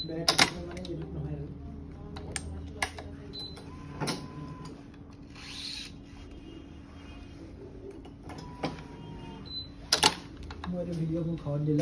bat মানে যেটো নহয় আৰু মই ভিডিঅ' খাওঁত দিলে